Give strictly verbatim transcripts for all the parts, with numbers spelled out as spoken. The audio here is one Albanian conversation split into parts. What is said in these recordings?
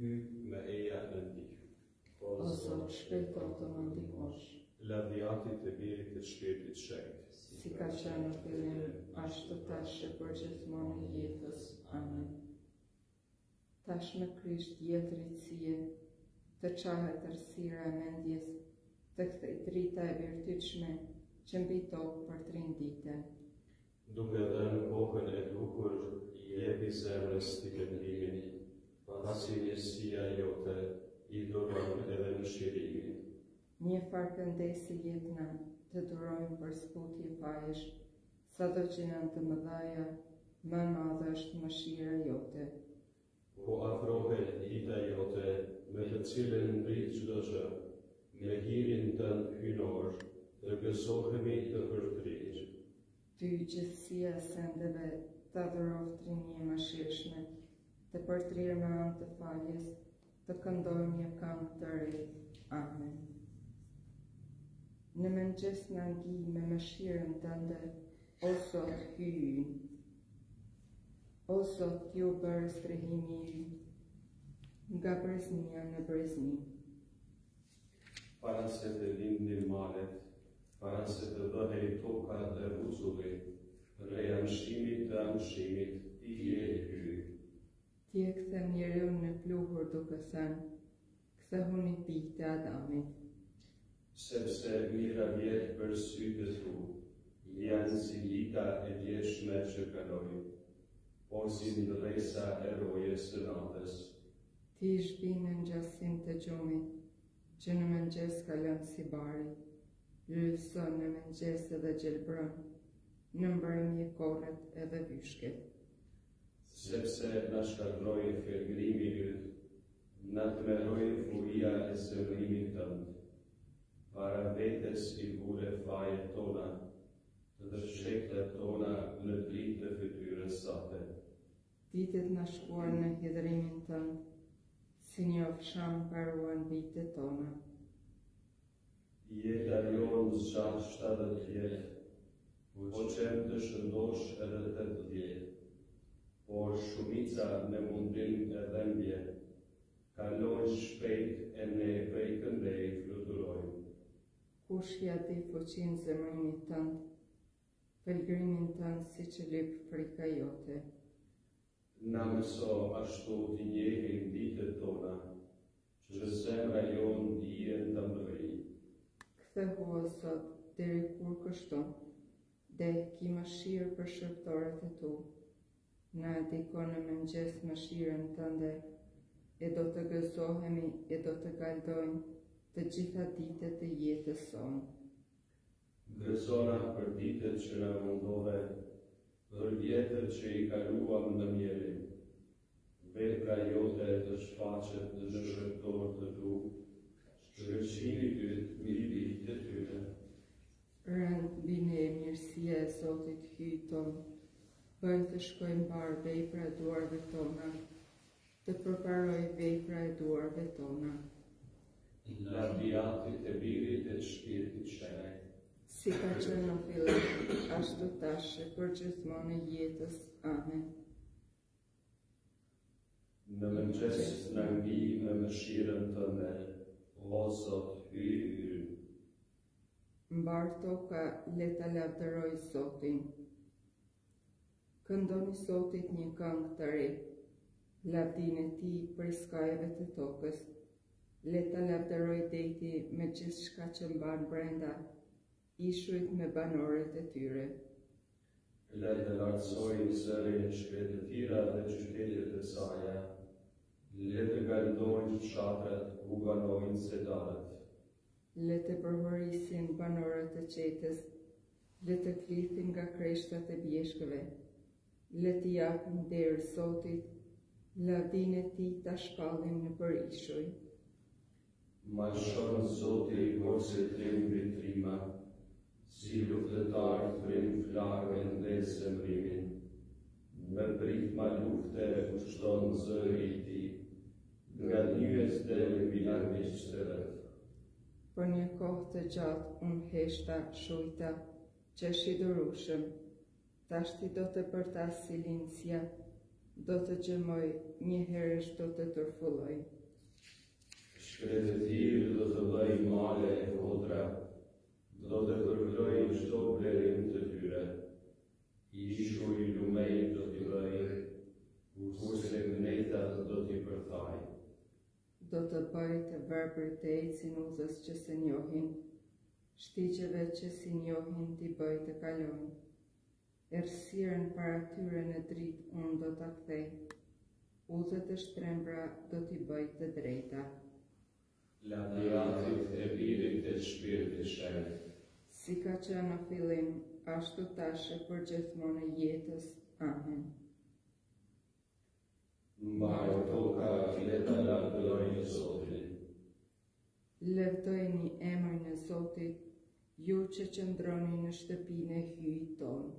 Gud med eia en dich. O Zot, shpejto të më ndihmosh, Lavdiati të birit të shpirtit shenjtë. si ka qenë në fillim, ashtu tash e përgjithmonë i jetës. Amen. Tash në Krisht jetë dritësie, të qahet errësira e mendjes, të kthej drita e virtytshme që mbi tokë për trindite. Duke dhënë kokën e duhur, jepi zemrës të vendimin, pasi mirësia jote i duron edhe mëshirimin. Një farë këndesi jetëna të durojmë për sputje fajesh, sado që janë të mëdhaja, më madhe është mëshira jote. Po afrohet dita jote, me të cilën mbrit çdo gjë, me hirin tënd hynor, të gëzohemi të vërtrit. Ty gjithësia sendeve të adhuroft rinje mëshirshme, të përtrirë me anë të faljes, të këndojmë një këngë të re. Amen. Në mëngjes në ngi me mëshirën tënde, o Zot hyjnë. O Zot, ju bërë strehimi i, nga breznia në brezni. Para se të lindin malet, para se të bëhej toka dhe buzulli, reja mshimit dhe amshimit, ti je hyj. Ti e kthem njeriu në pluhur duke thënë, kthehuni bijtë e Adamit. Sepse mira vjetë për sytë tu, janë si dita e djeshme që kaloi, po si ndërresa e rojes të natës. Ti shbinë në ngjasim të gjumit, që në mëngjes kalon si bari, lulson në mëngjes edhe gjelbron, në mbrëmje korret edhe vyshket. Sepse na shkatërroi felgrimi yt, na tmerroi furia e zemrimit tënd. Para vetes i vure fajet tona, të shektet tona në dritë të fytyrës sate. Ditët na shkuar në hidhrimin tënd, si një ofsham paruan vitet tona. Jeta jonë zgjat shtatëdhjetë vjet, po qenë të shëndosh edhe tetëdhjetë. Por shumica me mundin e dhembje, kalojnë shpejt e ne prej këndej fluturojnë. Kush ja di fuqinë zemrimit tënd, felgrimin tënd si që lip frika jote. Na mëso ashtu t'i njehim ditët tona, që zemra jonë dijen të mbëri. Kthehu o Zot, deri kur kështon, dhe ki mëshirë për shërptorët e tu. Na ediko në mëngjes mëshirën tënde, e do të gëzohemi e do të kaldojmë të gjitha ditët e jetës sonë. Gëzona për ditët që na mundove, për vjetët që i kaluam në mjeri. Vepra jote të shfaqet në shërptor të tu, shkërqimi yt mbi bijtë të tyre. Rënd bine e mirësia e Zotit hyj tonë, bëj të shkojnë barë vepra e duarve tona, të përparoj vepra e duarve tona. Lavdiatit e birit e shpirtit shenjtë. Si ka qenë në fillim, ashtu tash e përgjithmonë e jetës. Amen. Në mëngjes na ngi me mëshirën tënde, o Zot hyj. Mbar toka le ta lavdëroj Zotin. Këndoni Zotit një këngë të re, lavdinë e tij prej skajeve të tokës. Le ta lavdëroj deti me gjithçka që mban brenda, ishujt me banorët e tyre. Le të lartësojnë zërin e shkretëtira dhe qytetet e saja. Le të galdojnë fshatrat ku banojnë sedarët. Le të përhorisin banorët e qetës, le të klithin nga kreshtat e bjeshkëve. Le të japin derë Zotit, lavdinë e tij ta shpallin në përishuj. Ma shon Zoti gosit tim vitrima, si luftëtar frim flakën dhe zemrimin. Me prit ma lufte kushton zëri i tij, nga nyes del mbi armiqtërët. Për një kohë të gjatë unë heshta shujta që shidorushëm, tashti do të përtas si lindsja, do të gjëmoj, një herësh do të tërfulloj. Shkretë e tirë do të bëj male e kodra, do të përkroj çdo blerim të tyre. Ishu i lumej do t'i bëj, kurse gnetat do t'i përthaj. Do të bëj të verbër të ecin udhës që se njohin, shtigjeve që si njohin t'i bëj të kalojnë. Errësirën para tyre në dritë unë do t'a kthej, udhët e shtrembra do t'i bëj të drejta. Lavdiatit e birit e shpirtit shenjtë. Si ka qenë në fillim, ashtu tash e për gjithmonë e jetës. Amen. Mbaj toka le ta lavdërojnë Zotin. Lëvdojni emrin e Zotit, ju që qëndroni në shtëpinë e hyjit tonë.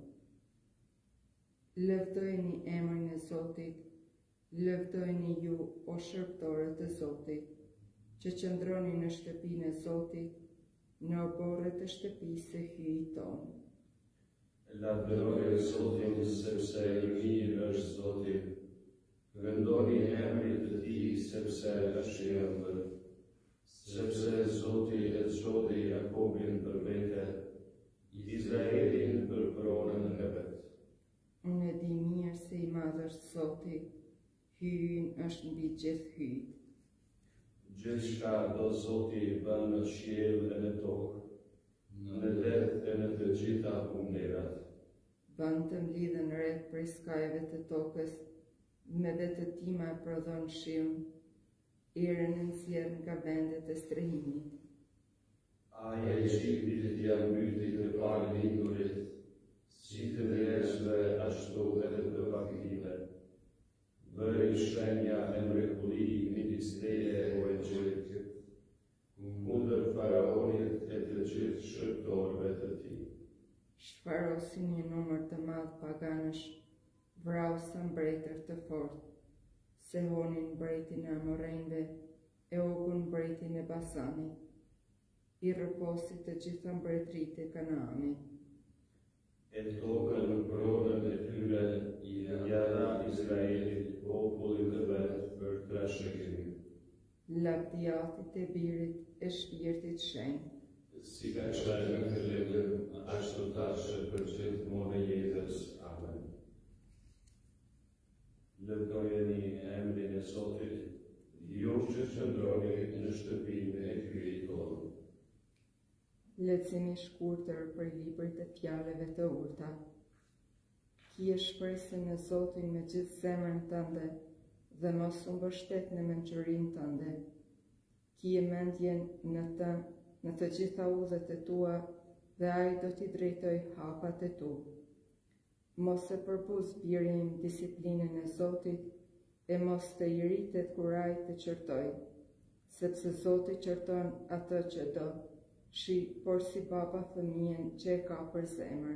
Lëvdojni emrin e Zotit, lëvdojni ju o shërbëtorët e Zotit, që qëndroni në shtëpinë e Zotit, në oborret e shtëpisë së hyjit tonë. Lavdëroj Zotin sepse i mirë është Zoti. Vendoni emrin të tij sepse është i ëmbël. Sepse Zoti e zgjodhi Jakobin për vete, Izraelin për pronën e vet. Unë e di mirë se i madh është Zoti, hyjin është mbi gjithë hyjt. Gjithçka do Zoti bën në qiell dhe në tokë, në det e në të gjitha humnerat. Bën të mlidhen rreth prej skajeve të tokës, me vetë tima e prodhon shiun, erën e nxjerr nga vendet e strehimit. Ai e Egjiptit ja mbyti të palindurit, si të njerëzve ashtu edhe të paktive. Bëri shenja e mrekulli midis teje o Egjiptit, kundër faraonit e të gjithë shërtorëve të tij. Shfarosin një numër të madh paganësh, vrau sa mbretër të fortë, Sehonin mbretin e Amorrejve, e Ogun mbretin e Basanit, i rrëposi të gjitha mbretëritë e Kanaanit. E tokën në pronën e tyre i dha Izraelit popullin të vet për trashëgim. Lavdiatit e birit e shpirtit shenjtë. Si ka qenë në fillim, ashtu tash e për gjithmonë e jetës. Amen. Lëvdojeni emrin e Zotit, ju që qëndroni në shtëpinë e hyjit tonë. Leximi i shkurtër për librit e fjalëve të urta. Kije shpresën në Zotin me gjithë zemrën tënde dhe mos u mbështet në mençurinë tënde. Kije mendjen në të, në të gjitha udhët e tua dhe ai do t'i drejtoj hapat e tu. Mos e përbuz birin disiplinën e Zotit e mos të i rritet kur ai të qërtoj, sepse Zoti qërton atë që do, shi por si baba fëmijën që e ka për zemër.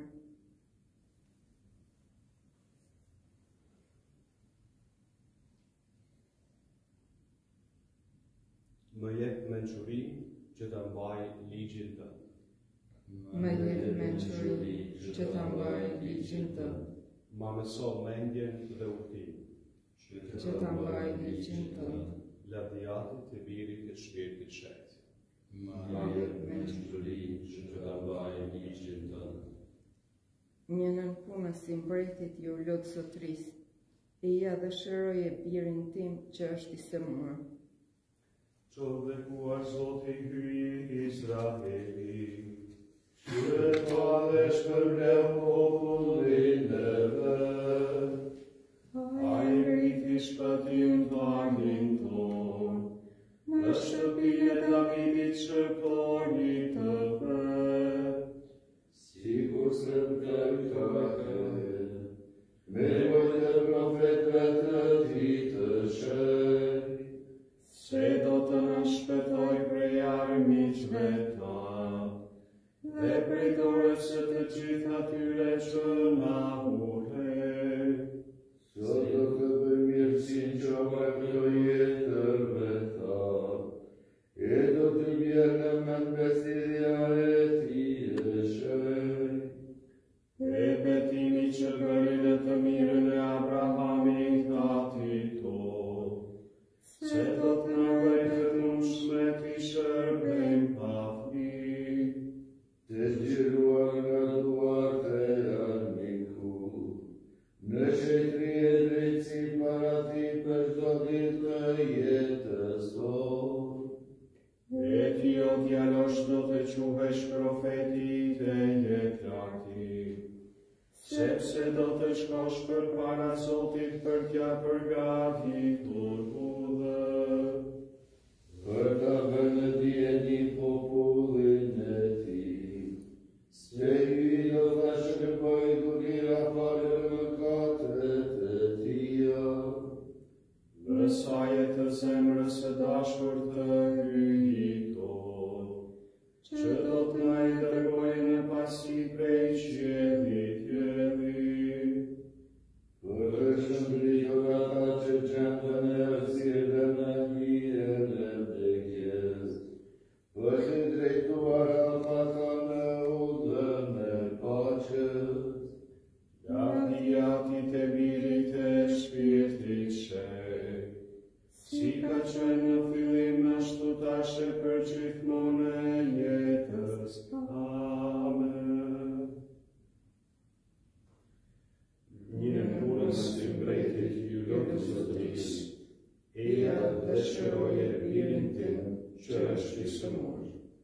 Më jep mençuri që ta mbaj ligjin tënd. Më jep mençuri që ta mbaj ligjin tënd. Ma mëso mendjen dhe udhëtimin, Që ta mbaj ligjin tënd. lavdiatit e birit e shpirtit shenjtë. Ma jep mençuri që ta mbaj ligjin tënd. Një nënpunës si mbretit ju lutë Zotrisë, e ja dëshiroje birin tim që është i sëmurë. Qovëkuar Zoti hyji Izraeli, që ka dhe shpërbleu popullin e vet. Ai ngriti shpëtim tanin ton, në shtëpinë e Davidit shërptorit të vet. Sigur se të këtër, me vojtë profetëve të tij të shenjtë, se do të na shpëtoj prej armiqve ta, dhe prej dorës së të gjithë atyre që na urrejnë. Osh për para Zotit për t'ja përgatitur udhë. Për ta vënë dieni popullin e tij, se i do ta shkëpoj kurira falë mëkatet e tia. Lësaje të zemrës së dashur të hyjito, që do të na i dërgojë në pasi prej qiellit jeli. Përshëndetje ata që gjendën e rësirën në hijen e vdekjes, për të drejtuar ata në udhën e paqes. Lati jati të birit e shpirtit shej, si ka qenë në fillim ashtu tash e për gjithmonë e jetës. Amen. Një punës të mbretit ju lutë Zotris, eja dëshiroje birin tim që është i sëmur.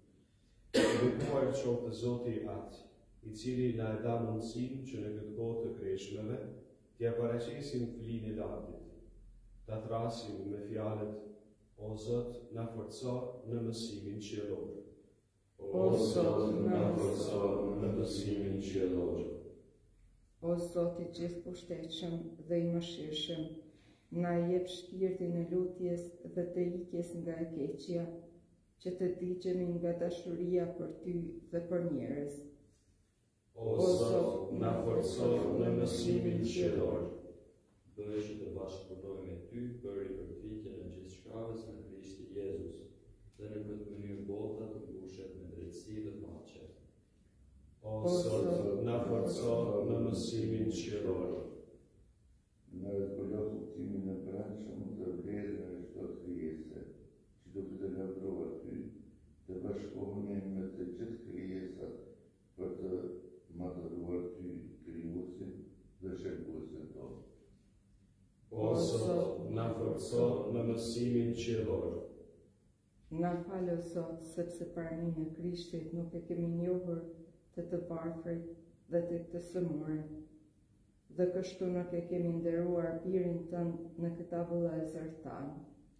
Lutoj qoftë Zoti atë, i cili na e dha mundësinë që në këtë kohë të kreshmeve t'ia paraqesim flinë e lartit, ta thrasim me fjalët: O Zot, na forco në mësimin qiellor. O Zot, na forco në mësimin qiellor. O Zot i gjithëpushtetshëm dhe i mëshirshëm, na jep shpirtin e lutjes dhe të ikjes nga e keqja, që të ndiqemi nga dashuria për ty dhe për njerëz. O Zot, na forco në mësimin qiellor. Bëj që të bashkëpunojmë me ty për ripërfitjen e gjithçkave në Krishtin Jezus, dhe në këtë mënyrë bota të mbushet me drejtësi dhe paqe. O Zot, na forco në mësimin qiellor. Në zbulot kuptimin e brendshëm të vlerën e çdo krijese, që do të lavdrohet ty, të bashkohemi me të gjithë krijesat për të madhëruar ty, krijuesin dhe shërbuesin tonë. O Zot, na forco në mësimin qiellor. Na falë, o Zot, sepse paranin e Krishtit nuk e kemi njohur të të varfrit dhe të të sëmurën, dhe kështu nuk e kemi nderuar birin tënd në këta vëllezër tanë.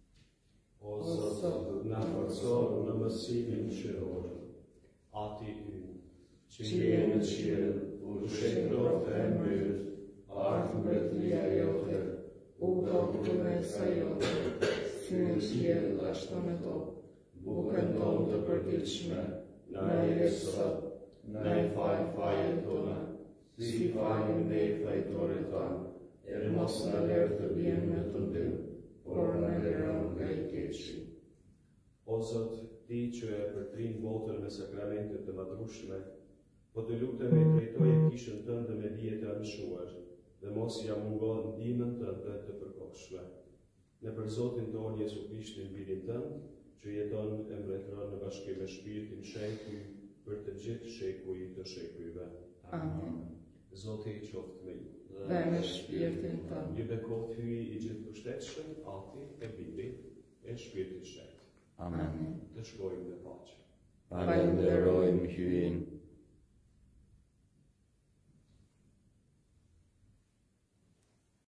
O Zot, na forco në mësimin qiellor. Ati ynë, që je në qiell, u shëngroftë e mbyt, ardhë mbretëria jote, U bërë promesa jote, si në qiell ashtu në tokë, bukën tonë të përditshme, na e sot, na e falë fajet tona, si falim ne fajtorit tanë, e mos na lër të biem në tundim, por na lëron nga i keqi. O Zot, ti që e përtrin botën me sakramente të madhrueshme, po të lutemi e drejtoje kishën tënde me dije të anëshuar, dhe mos ja mungon ndihmën tënde të përkohshme. Në për Zotin tonë Jezu Krishtin, birin tënd, që jeton e mbretëron në bashkim me Shpirtin Shekuj për të gjithë shekuj të shekujve. Amen. Zoti i qoftë me ju. Dhe me shpirtin tënd. Ju bekohet hyji i gjithëpushtetshëm, Ati e Biri e Shpirtit Shekt. Amen. Të shkojmë me paqe. Falenderojmë hyrjen